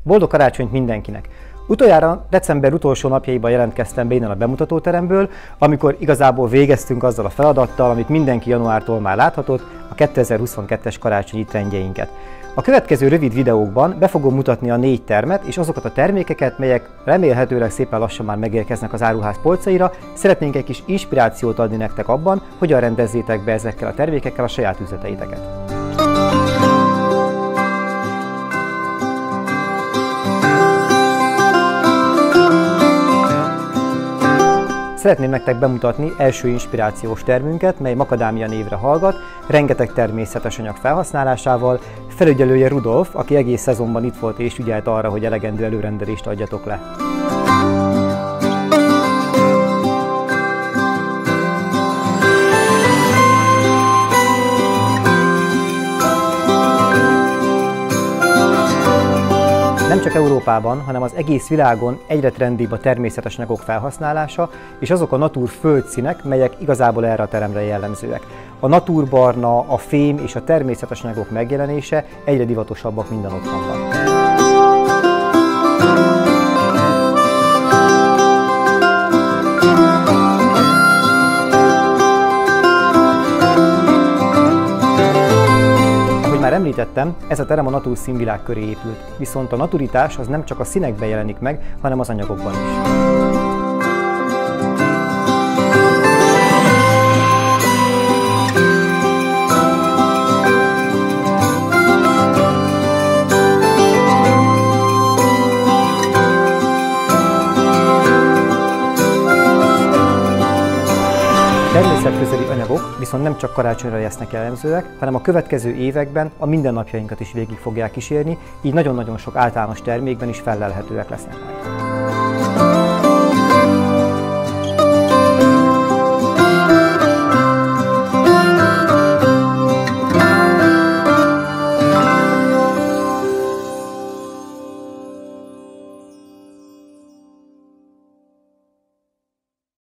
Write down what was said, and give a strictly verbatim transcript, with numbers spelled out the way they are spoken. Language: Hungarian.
Boldog karácsonyt mindenkinek! Utoljára december utolsó napjaiban jelentkeztem be innen a bemutatóteremből, amikor igazából végeztünk azzal a feladattal, amit mindenki januártól már láthatott, a kétezer-huszonkettes karácsonyi trendjeinket. A következő rövid videókban be fogom mutatni a négy termet és azokat a termékeket, melyek remélhetőleg szépen lassan már megérkeznek az áruház polcaira. Szeretnénk egy kis inspirációt adni nektek abban, hogyan rendezzétek be ezekkel a termékekkel a saját üzleteiteket. Szeretném nektek bemutatni első inspirációs termünket, mely Macadamia névre hallgat, rengeteg természetes anyag felhasználásával. Felügyelője Rudolf, aki egész szezonban itt volt és ügyelt arra, hogy elegendő előrendelést adjatok le. Nem csak Európában, hanem az egész világon egyre trendibb a természetes anyagok felhasználása, és azok a natur földszínek, melyek igazából erre a teremre jellemzőek. A naturbarna, a fém és a természetes anyagok megjelenése egyre divatosabbak minden otthonban. Már említettem, ez a terem a natur színvilág köré épült, viszont a naturitás az nem csak a színekben jelenik meg, hanem az anyagokban is. Természetközeli anyagok viszont nem csak karácsonyra lesznek jellemzőek, hanem a következő években a mindennapjainkat is végig fogják kísérni, így nagyon-nagyon sok általános termékben is fellelhetőek lesznek.